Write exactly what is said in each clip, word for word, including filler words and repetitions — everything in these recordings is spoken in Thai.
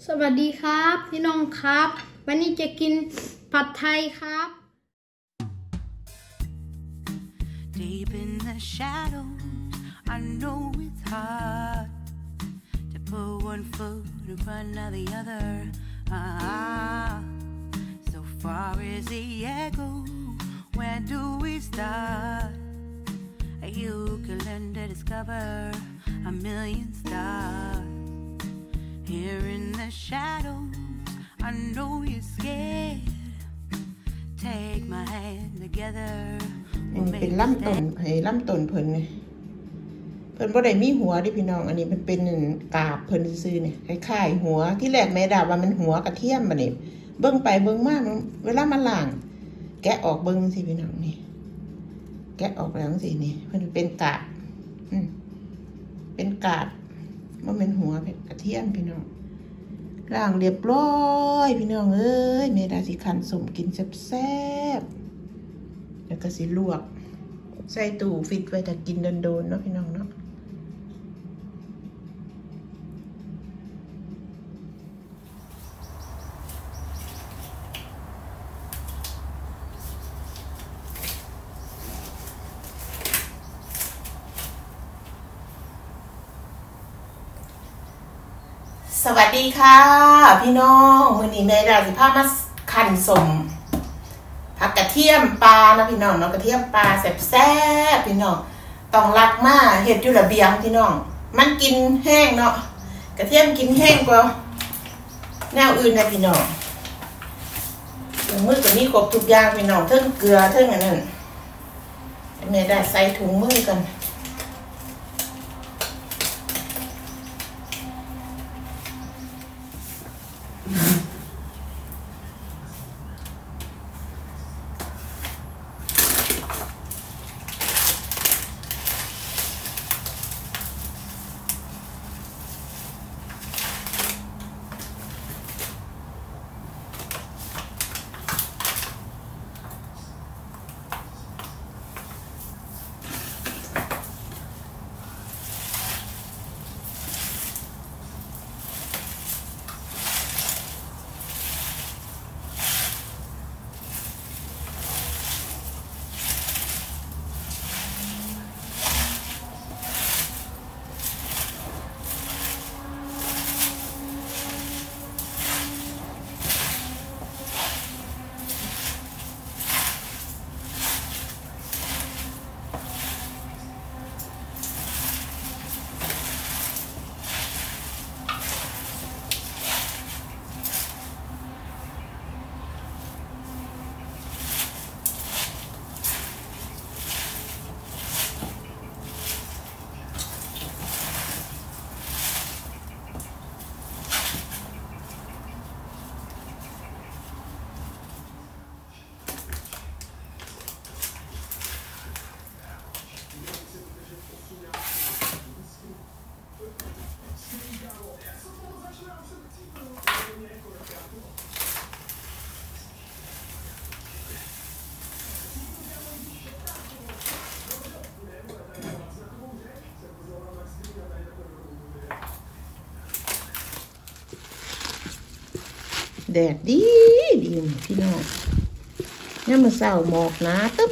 สวัสดีครับพี่น้องครับวันนี้จะกินผัดไทยครับ Deep in the shadows, I know it's hard to put one foot in front of the other. Ah, so far as the echo, where do we start? You can learn to discover a million stars. Here in the shadows, I know you're scared. Take my hand together. เป็นลำต้นให้ลำต้นเพิ่นนี่เพิ่นบ่ได้มีหัวดิพี่น้องอันนี้มันเป็นกาบเพิ่นซื่อๆนี่คล้ายๆหัวที่แรกแม่ดาว่ามันหัวกระเทียมบัดนี้เบิ่งไปเบิ่งมาเวลามันล้างแกะออกเบิ่งสิพี่น้องนี่แกะออกแล้วสินี่เพิ่นเป็นกาบอืมเป็นกาบบ่แม่นหัวเป็นกระเทียมพี่น้องล้างเรียบร้อยพี่น้องเอ้ยแม่ดาสิคั่นส้มกินแซ่บๆแล้วก็สิลวกใส่ตู้ฟิตไว้ถ้ากินโดนๆเนาะพี่น้องเนาะสวัสดีค่ะพี่น้องมื้อนี้แม่ดาสิพามาคั่นส้มผักกระเทียมปลานะพี่น้องเนาะกระเทียมปลาแซ่บๆพี่น้องต้องรักมาเฮ็ดอยู่ระเบียงพี่น้องมันกินแห้งเนาะกระเทียมกินแห้งกว่าแนวอื่นนะพี่น้องถุงมือก็มีครบทุกอย่างพี่น้องเทั้งเกลือเทั้งอันนั้นแม่ได้ใส่ถุงมือกันแดดดีดีพี่น้องเนี่ยมันเศร้าหมอกหนาตึ๊บ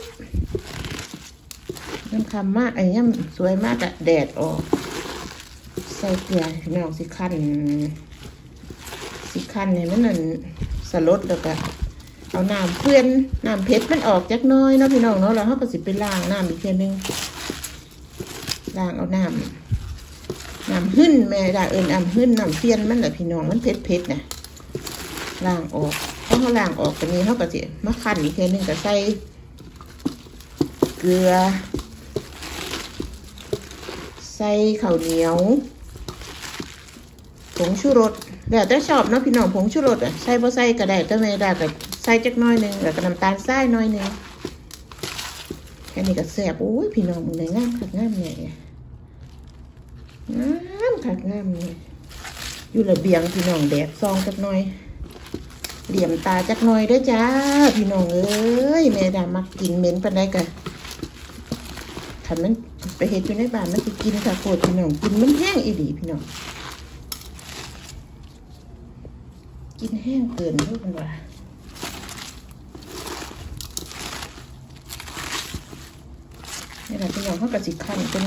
น้ำคำมากไอ้เนี่ยสวยมากอะแดดออกใส่เกลือพี่น้องสิคันสิคันเนี่ยมันนั่นสลดแล้วก็เอาน้ำเพื่อนน้ำเพชรมันออกจักน้อยเนาะพี่น้องเนาะแล้วเขาก็สิไปล้างน้ำอีกเพียงนึงล้างเอาน้ำน้ำหึ่นแม่ได้เอิญน้ำหึ่นน้ำเพี้ยนมันแหละพี่น้องมันเพชรเพชรนะล้างออกเพราะเขาล้างออกตรงนี้เขาก็จะมาคั่นอีกทีนึงก็ใส่เกลือใส่ข้าวเหนียวผงชูรสแล้วแต่ชอบเนาะพี่น้องผงชูรสอ่ะใส่บ่ใส่ก็ได้แต่ไม่ได้ก็ใส่จักน้อยนึงแล้วก็น้ำตาลทรายน้อยนึงแค่นี้ก็แซ่บโอ้ยพี่น้องมึงได้งามคักงามใหญ่งามคักงามนี่อยู่ระเบียงพี่น้องแดดซองจักน้อยเหลี่ยมตาจักหน่อยด้วยจ้าพี่น้องเอ้ยแม่ดามักกินเหม็นปานใดกันขันมันไปเห็ดอยู่ในบ้านมันจะกินค่ะโคตรพี่น้องกินมันแห้งอีดีพี่น้องกินแห้งเกินทุกคนว่านี่แหละพี่น้องเขากระจิกขันเป็น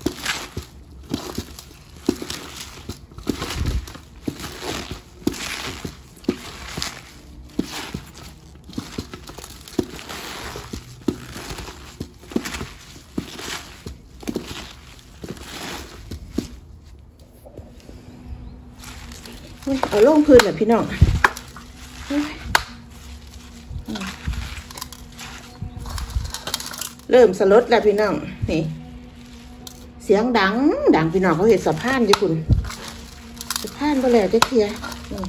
เอาลงพื้นแหละพี่น้องเริ่มสลดแล้วพี่น้องนี่เสียงดังดังพี่น้องเขาเห็นสะพานจ้ะคุณสะพานก็แล้วจะเคลียร์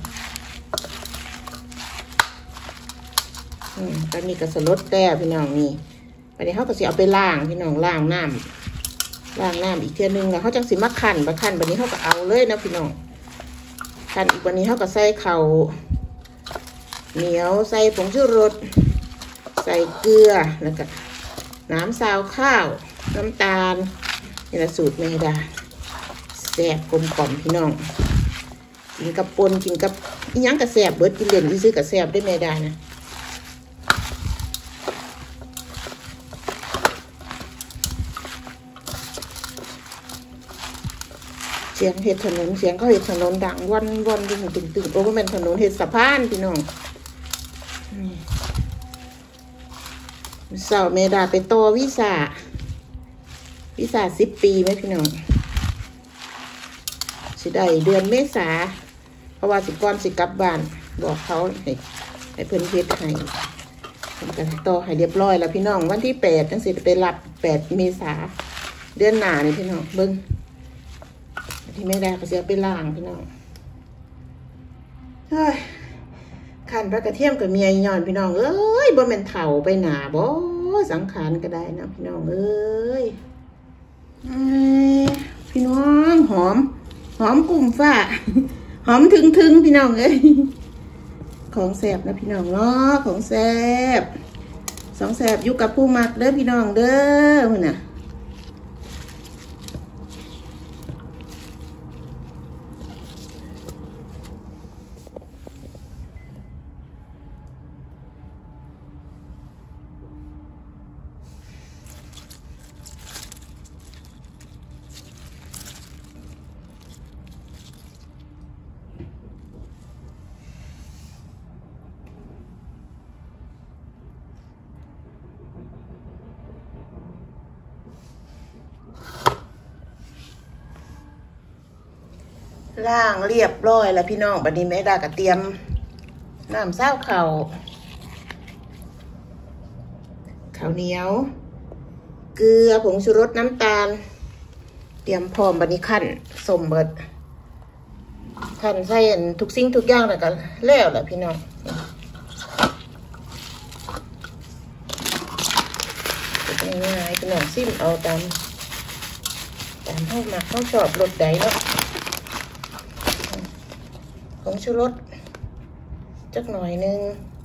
ตอนนี้ก็สลดแล้วพี่น้องนี่วันนี้เขาก็สิเอาไปล้างพี่น้องล้างน้ำล้างน้ำอีกเทียนึงแล้วเขาจังสิมาคั่นมาคั่นวันนี้เขาก็เอาเลยนะพี่น้องคั่นอีกวันนี้เขาก็ใส่ข้าวเหนียวใส่ผงชูรสใส่เกลือแล้วก็น้ำซาวข้าวน้ำตาลนี่ละสูตรแม่ดาแซ่บกลมกล่อมพี่น้องกินกับปนกินกับอีหยังกับแซ่บเบิดกินเล่นซื้อกับแซ่บได้แม่ดานะเสียงเห็ดถนนเสียงเขาเห็ดถนนดังวันวันดึงตึงตึงโอ้ก็เป็นถนนเห็ดสะพานพี่น้องเสาเมดาไปโตวิสาวิสาสิบปีไหมพี่น้องสิได้เดือนเมษาเพราะว่าสิก่อนสิกลับบ้านบอกเขาให้ให้เพิ่นเฮ็ดให้ทำกันต่อให้เรียบร้อยแล้วพี่น้องวันที่แปดจังสิไปรับแปดเมษาเดือนหน้านี่พี่น้องเบิ่งที่แม่ดาก็เสียไปล้างพี่น้องเฮ้ยขันปลากระเทียมกับเมียย่อนพี่น้องเอ้ยบ่แม่นเฒ่าไปหนาบ่สังขารก็ได้นะพี่น้องเอ้ยพี่น้องหอมหอมกุ้งฟ้าหอมถึงถึงพี่น้องเอ้ยของแซ่บนะพี่น้องเนาะของแซ่บสองแซ่บอยู่กับผู้มักเด้อพี่น้องเด้อพุ่นน่ะล้างเรียบร้อยแล้วพี่น้องบัดนี้แม่ดาก็เตรียมน้ำเศร้าข้าวข้าวเหนียวเกลือผงชูรสน้ำตาลเตรียมพร้อมบัดนี้คั่นสมเบิดคั่นใส่ทุกสิ่งทุกอย่างแล้วก็แล้วแหละพี่น้องง่ายๆพี่น้องซิมเอาตามตามเข้ามาเข้าชอบรสใดเนาะผงชูรสจักหน่อยนึง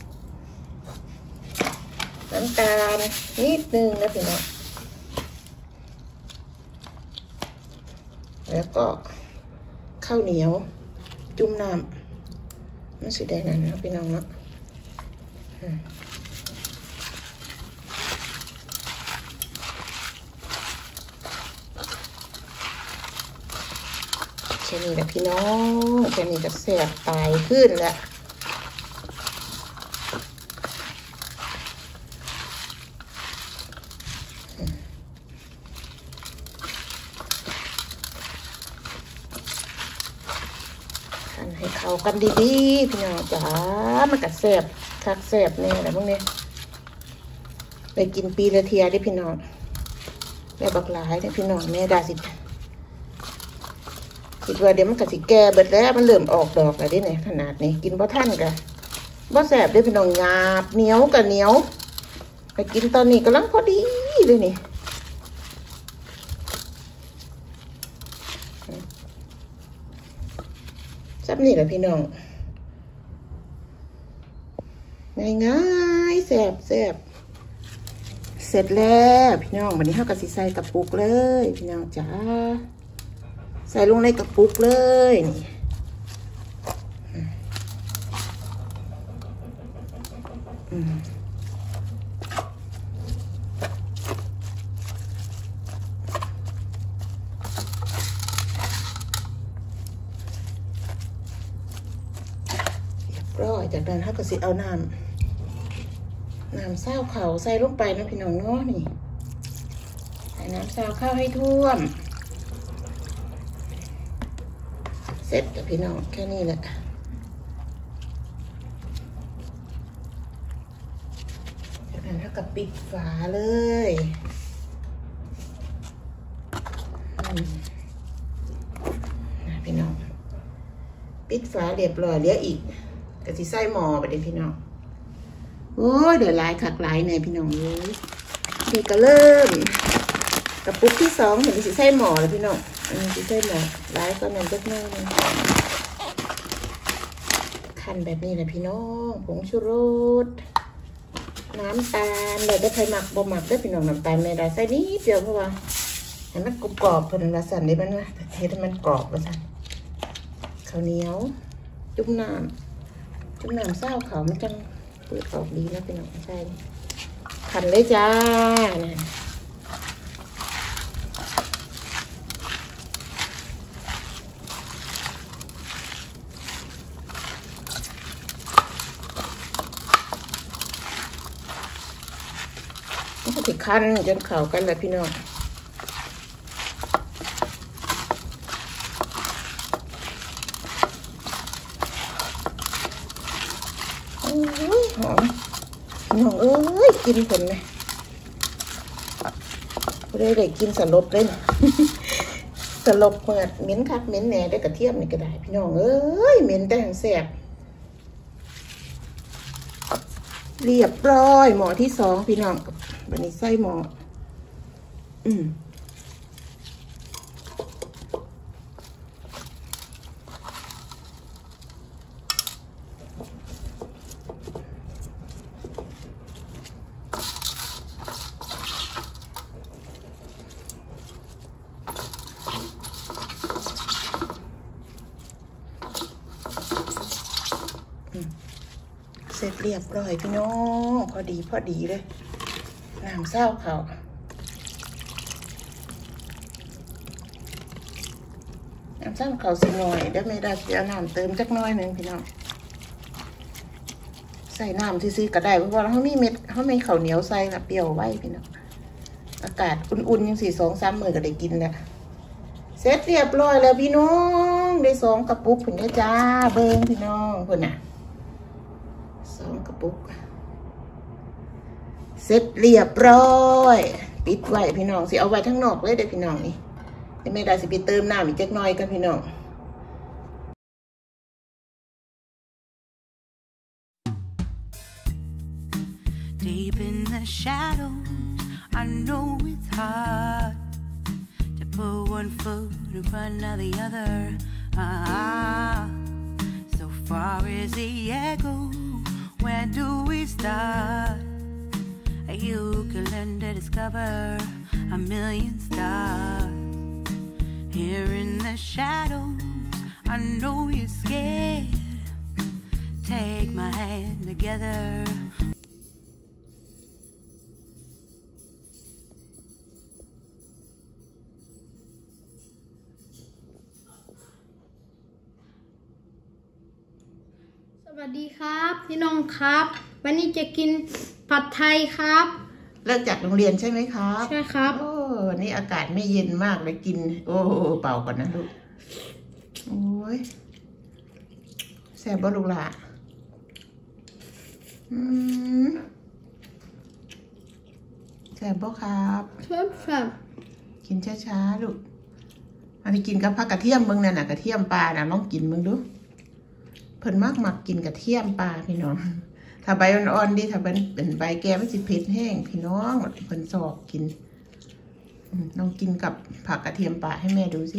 น้ำตาลนิดนึงนะพี่น้องแล้วก็ข้าวเหนียวจุ่มน้ำมันสีแดงนั่นนะพี่น้องเนาะแค่นี้แหละพี่น้องแค่นี้ก็แซ่บตายขึ้นแล้วหั่นให้เข้ากันดีๆพี่น้องจ๋ามันก็แซ่บคักแซ่บแน่แหละพวกนี้ไปกินปีละเทียได้พี่น้องแม่บักหลายได้พี่น้องแม่ดาสิคิดว่าเดี๋ยวมันก็สิแก่เบิดแล้วมันเริ่มออกดอกแล้วได้ไหนขนาดนี้กินบ่ทันกะบ่แสบได้พี่น้องหยาบเหนียวกับเหนียวไปกินตอนนี้กำลังพอดีเลยนี่ซับนี่แหละพี่น้องง่ายๆแสบแสบเสร็จแล้วพี่น้องวันนี้เขาก็สิใส่กระปุกเลยพี่น้องจ้าใส่ลงในกระปุกเลยนี่อืมร้อยจากนั้นถ้าก็สิเอาน้ำน้ำเศร้าเข่าใส่ลงไปนะพี่น้องเนาะนี่ใส่น้ำเศร้าข้าวให้ท่วมเสร็จกับพี่น้องแค่นี้แหละจากนั้นถ้าก็ปิดฝาเลยนะพี่น้องปิดฝาเรียบร้อยเหลืออีกกะสิใส่หม้อไปเด็พี่น้องโอ้ยเดี๋ยวลายขักลายในพี่น้องเลยนี่ก็เริ่มกระปุกที่สองเห็นสิใส่หม้อแล้วพี่น้องอันนี้สิใส่หม้อลายก็นั่นจักหน่อยนึงคั่นแบบนี้แหละพี่น้องผงชูรสน้ำตาลเลยได้ใครหมักบ่หมักได้พี่น้องน้ำตาลไม่ได้ใส่นิดเดียวเพราะว่าให้มันกรอบๆเพิ่นละสั่นได้มันว่าเทให้มันกรอบละสั่นข้าวเหนียวจุ่มน้ำจุ่มน้ำเศร้าเขามันจังเปิดออกดีนะเป็นหนังใช่ขันเลยจ้าเนี่ยมันก็ติดคันจนเข่ากันแหละพี่น้องหอมน้องเอ้ยกินผลเลยไม่ได้ได้กินสลบเลยสลบเปิดเหม็นคักเหม็นแหน่ได้กระเทียมนี่ก็ได้พี่น้องเอ้ยเหม็นแต่แสบเรียบร้อยหม้อที่สองพี่น้องวันนี้ใส่หม้ออืมเสร็จเรียบร้อยพี่น้องพอดีพอดีเลยน้ำเศร้าเขาน้ำเศร้าเขาสิหน่อยเดี๋ยวไม่ได้เดี๋ยวน้ำเติมจักน้อยหนึ่งพี่น้องใส่น้ำที่ซื้อก็ได้เพราะว่าเขามีเม็ดเขาไม่ข้าวเหนียวใส่ละเปรี้ยวไว้พี่น้องอากาศอุ่นๆยังสี่สองสามมื้อก็ได้กินแล้วเสร็จเรียบร้อยแล้วพี่น้องได้สองกระปุกผุนได้จ้าเบิ้งพี่น้องผุนน่ะสองกระปุกเสร็จเรียบร้อยปิดไว้พี่น้องสิเอาไว้ทั้งนอกเลยเด้อพี่น้องนี่ไม่ได้สิไปเติมน้ำอีกจักหน่อยกันพี่น้อง Deep in the shadows, I know it's hard to put one foot in front of the other. Ah, so far as the echo, where do we start? You can learn to discover a million stars. Here in the shadows, I know you're scared. Take my hand together. สวัสดีครับพี่น้องครับวันนี้จะกินผัดไทยครับเลิกจากโรงเรียนใช่ไหมครับใช่ครับโอ้วันนี้อากาศไม่เย็นมากเลยกินโอ้เป่าก่อนนะลูกโอ้ยแซ่บบ่ลูกหล่ะอืมแซ่บบ่ครับแซ่บแซ่บกินช้าๆลูกอันนี้กินกับผักกระเทียมมึงนั่นน่ะกระเทียมปลาน่ะลองกินมึงดูเพิ่นมากมักกินกระเทียมปลาพี่น้องถ้าใบอ่อนๆดิถ้าเป็นเป็นใบแก้มันสิเผ็ดแห้งพี่น้องเพิ่นสอบกินลองกินกับผักกระเทียมปลาให้แม่ดูสิ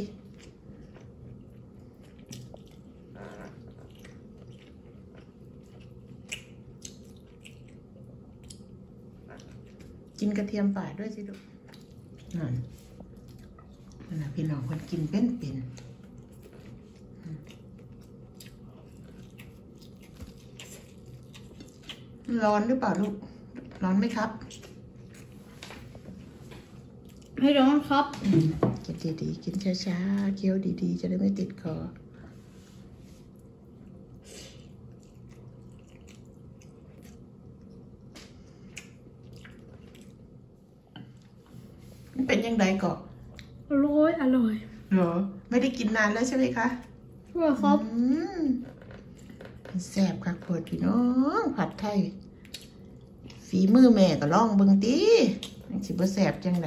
กินกระเทียมปลาด้วยสิลูกนั่นนั่นพี่น้องคนกินเป็นเป็นอืร้อนหรือเปล่าลูกร้อนไหมครับไม่ร้อนครับกินดีๆกินช้าๆเคี้ยวดีๆจะได้ไม่ติดคอมันเป็นยังไงก่อนอร่อยอร่อยเหรอไม่ได้กินนานแล้วใช่ไหมคะใช่ครับอืมแซ่บครับพอดพี่น้องผัดไทยฝีมือแม่ก็ลองเบิ่งติสิบ่แซ่บจังได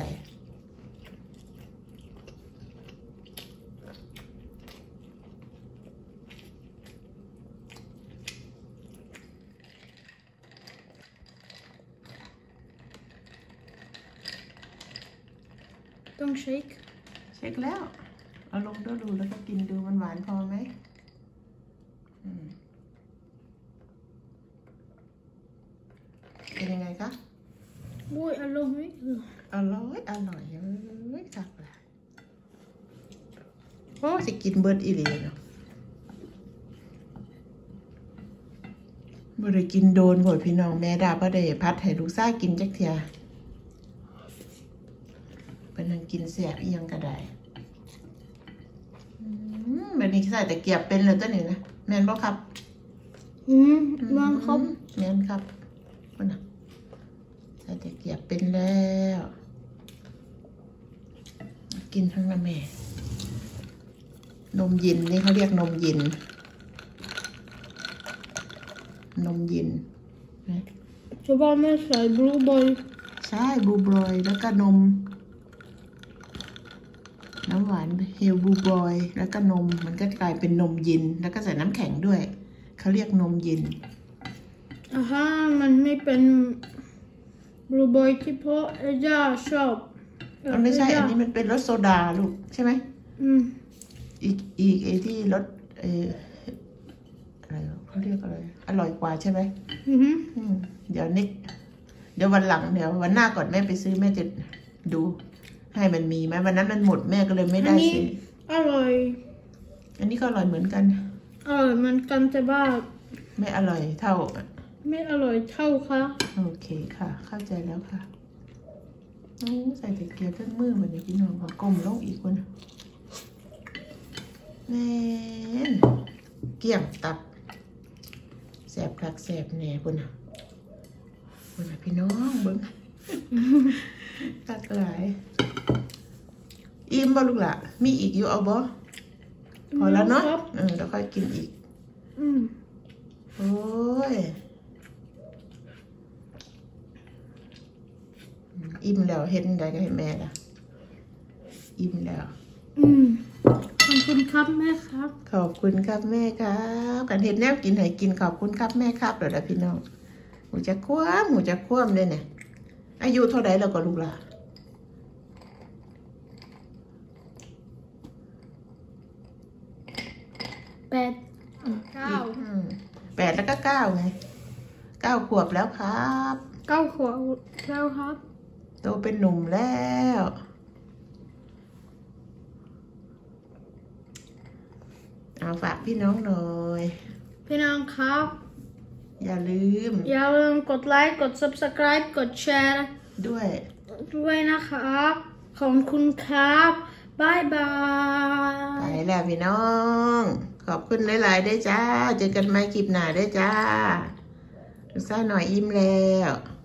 ต้องเช็คเช็คแล้วเอาลงดูดูแล้วก็กินดูมันหวานพอไหมอืมเป็นยังไงคะอุ้ยอร่อยอร่อยอร่อยเอ้ยจักละโอ้สิกินเบิดอีหลีเนาะบ่ได้กินโดนบ่พี่น้องแม่ดาบ่ได้พัดให้ลูกชายกินจักเที่ยเพิ่นนั่งกินแซ่บอีหยังก็ได้อืมบัดนี้ใส่ตะเกียบเป็นแล้วตัวนี้นะแม่นบ่ครับอืมวางครับแม่นครับพุ่นน่ะใส่ตะเกียบเป็นแล้วกินทั้งน้ำแม่นมเย็นนี่เขาเรียกนมเย็นนมเย็นนะจะบอกแม่ใส่บลูเบอร์รี่ใช่บลูบอยแล้วก็นมน้ำหวานเฮลบลูบอยแล้วก็นมมันก็กลายเป็นนมเย็นแล้วก็ใส่น้ำแข็งด้วยเขาเรียกนมเย็นอ่าฮะมันไม่เป็นบลูเบอร์รี่ที่พ่อเอย่าชอบมันไม่ใช่อันนี้มันเป็นรสโซดาลูกใช่ไหมอืมอีกอีกไอ้ที่รสเอออะไรเขาเรียกอะไรอร่อยกว่าใช่ไหมอือฮึอืมเดี๋ยวนิกเดี๋ยววันหลังเดี๋ยววันหน้าก่อนแม่ไปซื้อแม่จะดูให้มันมีไหมวันนั้นมันหมดแม่ก็เลยไม่อัได้นนี้ซื้ออร่อยอันนี้ก็อร่อยเหมือนกันอร่อยเหมือนกันแต่ว่าไม่อร่อยเท่าไม่อร่อยเท่าค่ะโอเคค่ะ เข้าใจแล้วค่ะโอ้ใส่ตะเกียบทั้งมือเหมือนพี่น้องเขาก้มลงอีกคนแม่นเกี่ยงตับแสบคักแสบแหน่พุ่นน่ะพุ่นน่ะพี่น้องเบิ้ง ตักหลายอิ่มบ่ลูกล่ะมีอีกอยู่เอาบ่พอแล้วเนาะเออแล้วค่อยกินอีกอืมโอ้ยอิ่มแล้วเห็นได้ก็ให้แม่ละอิ่มแล้วอืมขอบคุณครับแม่ครับขอบคุณครับแม่ครับกันเห็นแนวกินให้กินขอบคุณครับแม่ครับเดี๋ยวนะพี่น้องหมูจะคว่ำหมูจะคว่ำเลยเนี่ยอายุเท่าไหร่แล้วก็ลูกล่ะแปดเก้าอืมแปดแล้วก็เก้าไงเก้าขวบแล้วครับเก้าขวบแล้วครับโตเป็นหนุ่มแล้วเอาฝากพี่น้องหน่อยพี่น้องครับอย่าลืมอย่าลืมกดไลค์กด subscribe กดแชร์ด้วยด้วยนะครับขอบคุณครับบายบายไปแล้วพี่น้อง ขอบคุณหลายๆด้วยจ้า เจอกันใหม่คลิปหน้าด้วยจ้าลูกสาวหน่อยอิ่มแล้ว